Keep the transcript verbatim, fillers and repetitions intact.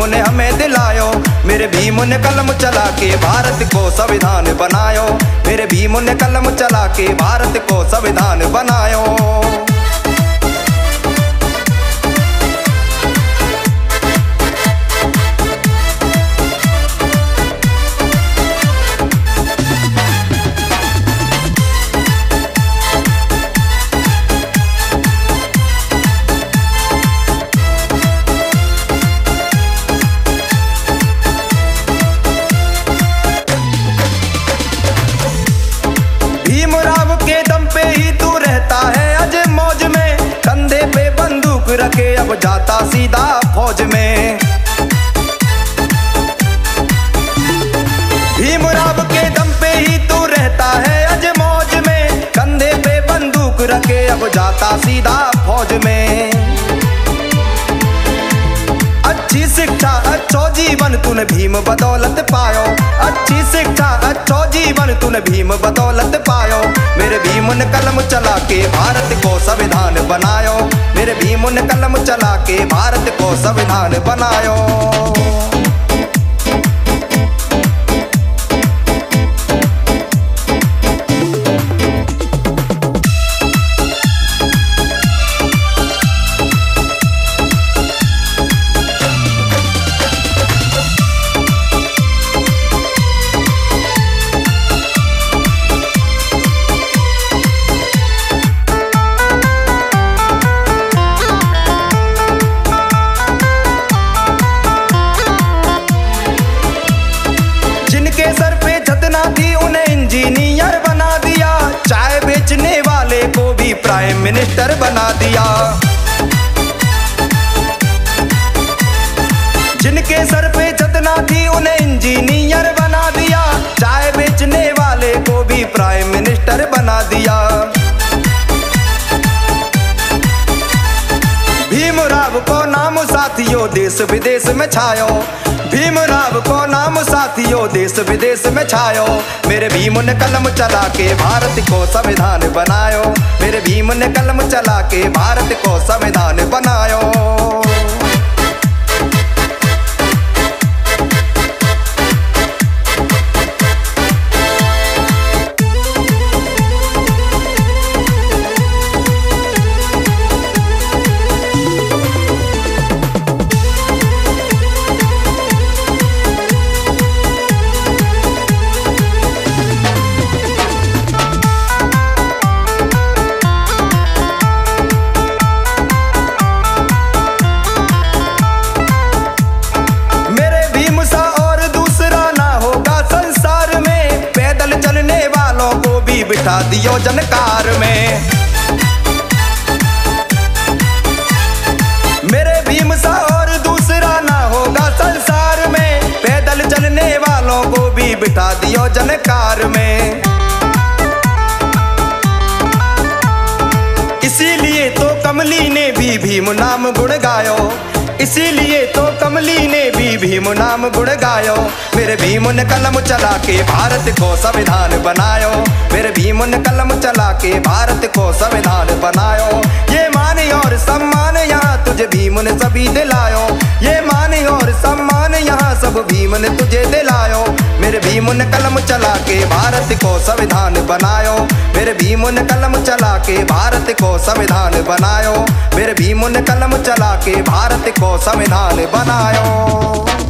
ने हमें दिलायो। मेरे भीम ने कलम चला के भारत को संविधान बनायो। मेरे भीम ने कलम चला के भारत को संविधान बनायो। भीमराव के दम पे ही तू रहता है अज मौज में, कंधे पे बंदूक रखे अब जाता सीधा फौज में। भीमराव के दम पे ही तू रहता है अज मौज में, कंधे पे बंदूक रखे अब जाता सीधा फौज में। अच्छी शिक्षा अच्छो जीवन तूने भीम बदौलत पायो। अच्छी शिक्षा अच्छो जीवन तूने भीम बदौलत पायो। मेरे भीम ने कलम चला के भारत को संविधान बनायो। मेरे भीम ने कलम चला के भारत को संविधान बनायो। जिनके सर पे छतना थी उन्हें इंजीनियर बना दिया। चाय बेचने वाले को भी प्राइम मिनिस्टर बना दिया। जिनके सर पे छतना थी उन्हें इंजीनियर बना दिया। चाय बेचने वाले को भी प्राइम मिनिस्टर बना दिया। भीमराव को नाम साथियों देश विदेश में छायो। भीमराव को नाम साथियों देश विदेश में छायो। मेरे भीम ने कलम चला के भारत को संविधान बनायो। मेरे भीम ने कलम चला के भारत को संविधान बनायो। बिठा दियो जनकार में। मेरे भीम सा और दूसरा ना होगा संसार में। पैदल चलने वालों को भी बिठा दियो जनकार में। इसीलिए तो कमली ने भी भीम नाम गुण गायो। इसीलिए तो कमली ने भी भीम नाम गुण गायो। मेरे भीम ने कलम चला के भारत को संविधान बनायो। मेरे भीम ने कलम चला के भारत को संविधान बनायो। ये मान और सम्मान यहाँ तुझे भीम ने सभी दिलायो। ये मान और सम्मान यहाँ सब भीम ने तुझे दिलायो। मेरे भीम ने कलम चला के भारत को संविधान बनायो। मेरे भीम ने कलम चला के भारत को संविधान बनायो। मेरे भीम ने कलम चला के भारत को संविधान बनायो।